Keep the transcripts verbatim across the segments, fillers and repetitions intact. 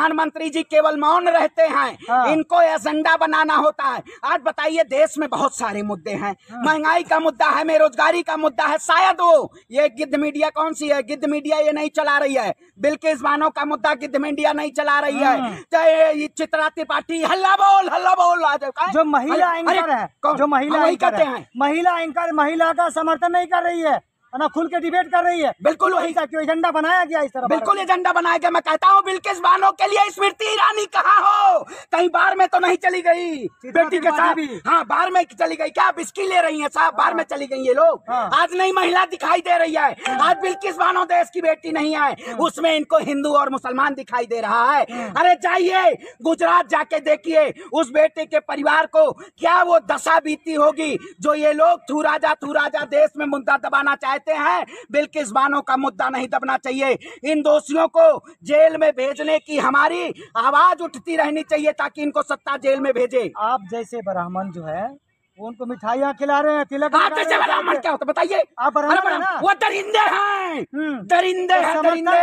प्रधानमंत्री जी केवल मौन रहते हैं। हाँ। इनको एजेंडा बनाना होता है। आज बताइए, देश में बहुत सारे मुद्दे हैं। हाँ। महंगाई का मुद्दा है, बेरोजगारी का मुद्दा है। शायद वो ये गिद्ध मीडिया कौन सी है, गिद्ध मीडिया ये नहीं चला रही है। बिल्किस बानो का मुद्दा गिद्ध मीडिया नहीं चला रही है। चाहे चित्रा त्रिपाठी हल्ला बोल हल्ला बोल आ जाए। जो महिला एंकर है, जो महिला कहते हैं, महिला एंकर महिला का समर्थन नहीं कर रही है ना, खुल के डिबेट कर रही है। बिल्कुल वही का क्यों एजेंडा बनाया गया इस तरह? बिल्कुल एजेंडा बनाया गया। मैं कहता हूँ बिल्किस बानो के लिए स्मृति ईरानी कहाँ हो? कहीं बार में तो नहीं चली गई बेटी के साथ? हाँ, बार में चली गई क्या? बिस्की ले रही है साहब, बार में चली गई ये लोग। हाँ। आज नई महिला दिखाई दे रही है। आज बिल्किस बानो देश की बेटी नहीं है, उसमें इनको हिंदू और मुसलमान दिखाई दे रहा है। अरे जाइए गुजरात जाके देखिए उस बेटे के परिवार को क्या वो दशा बीती होगी जो ये लोग थू राजा थू राजा देश में मुद्दा दबाना चाहते हैं। बिल्किस बानो का मुद्दा नहीं दबना चाहिए। इन दोषियों को जेल में भेजने की हमारी आवाज उठती रहनी चाहिए ताकि इनको सत्ता जेल में भेजे। आप जैसे ब्राह्मण जो है उनको मिठाइयाँ खिला रहे हैं, तिलक आप जैसे ब्राह्मण क्या होता बताइए? आप ब्राह्मण ना? वो दरिंदे हैं, दरिंदे हैं, दरिंदे।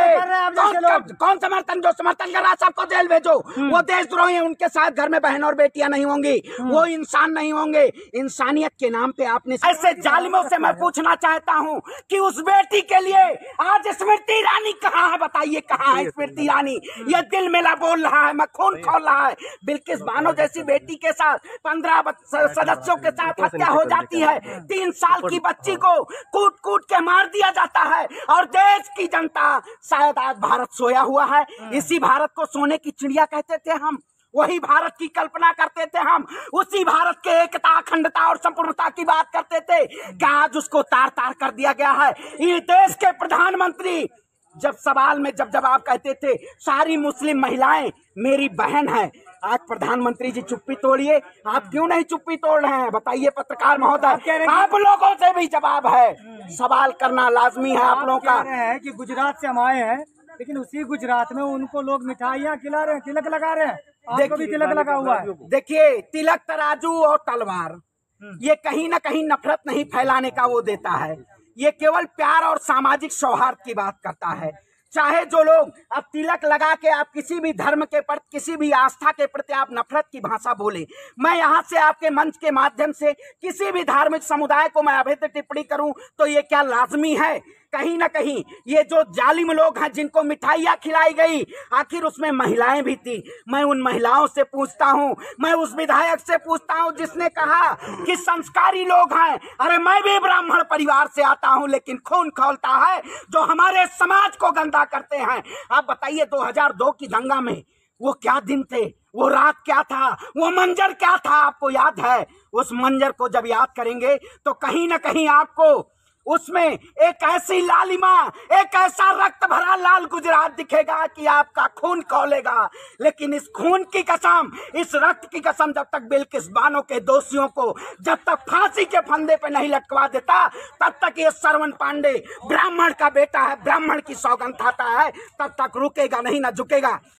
कौन, कौन समर्थन? जो समर्थन कर रहा है सबको जेल भेजो। वो देशद्रोही हैं, उनके साथ घर में बहन और बेटियां नहीं होंगी, वो इंसान नहीं होंगे। इंसानियत के नाम पे आपने ऐसे जालिमों से मैं पूछना चाहता हूँ कि उस बेटी के लिए आज स्मृति ईरानी कहाँ है? बताइए कहाँ है स्मृति ईरानी? ये दिल मेला बोल रहा है, मैं खून खोल रहा है। बिल्किस बानो जैसी बेटी के साथ पंद्रह सदस्यों के साथ हत्या हो जाती है। तीन साल की बच्ची को कूट कूट के मार दिया जाता है और देश की जनता शायद आज भारत सोया हुआ है। इसी भारत को सोने की चिड़िया कहते थे हम, वही भारत की कल्पना करते थे हम, उसी भारत के एकता अखंडता और संपूर्णता की बात करते थे। क्या आज उसको तार तार कर दिया गया है? ये देश के प्रधानमंत्री जब सवाल में जब जब आप कहते थे सारी मुस्लिम महिलाएं मेरी बहन है, आज प्रधानमंत्री जी चुप्पी तोड़िए। आप क्यों नहीं चुप्पी तोड़ रहे हैं? बताइए पत्रकार महोदय, आप लोगों से भी जवाब है, सवाल करना लाजमी है आप लोगों का। है कि गुजरात से हम आए हैं, लेकिन उसी गुजरात में उनको लोग मिठाइयाँ खिला रहे हैं, तिलक लगा रहे हैं। आपको भी तिलक लगा हुआ है। देखिए, तिलक तराजू और तलवार ये कहीं ना कहीं नफरत नहीं फैलाने का वो देता है, ये केवल प्यार और सामाजिक सौहार्द की बात करता है। चाहे जो लोग अब तिलक लगा के आप किसी भी धर्म के प्रति, किसी भी आस्था के प्रति आप नफरत की भाषा बोले, मैं यहाँ से आपके मंच के माध्यम से किसी भी धार्मिक समुदाय को मैं अभद्र टिप्पणी करूं तो ये क्या लाजमी है? कहीं ना कहीं ये जो जालिम लोग हैं जिनको मिठाइयाँ खिलाई गई, आखिर उसमें महिलाएं भी थी। मैं उन महिलाओं से पूछता हूँ, मैं उस विधायक से पूछता हूँ जिसने कहा कि संस्कारी लोग हैं। अरे मैं भी ब्राह्मण परिवार से आता हूँ, लेकिन खून खौलता है जो हमारे समाज को गंदा करते हैं। आप बताइए दो हज़ार दो की दंगा में वो क्या दिन थे, वो रात क्या था, वो मंजर क्या था? आपको याद है? उस मंजर को जब याद करेंगे तो कहीं ना कहीं आपको उसमें एक ऐसी लालिमा, एक ऐसा रक्त भरा लाल गुजरात दिखेगा कि आपका खून खौलेगा। लेकिन इस खून की कसम, इस रक्त की कसम जब तक बिल्किस बानो के दोषियों को जब तक फांसी के फंदे पे नहीं लटकवा देता, तब तक ये श्रवण पांडे ब्राह्मण का बेटा है, ब्राह्मण की सौगंध खाता है, तब तक रुकेगा नहीं, ना झुकेगा।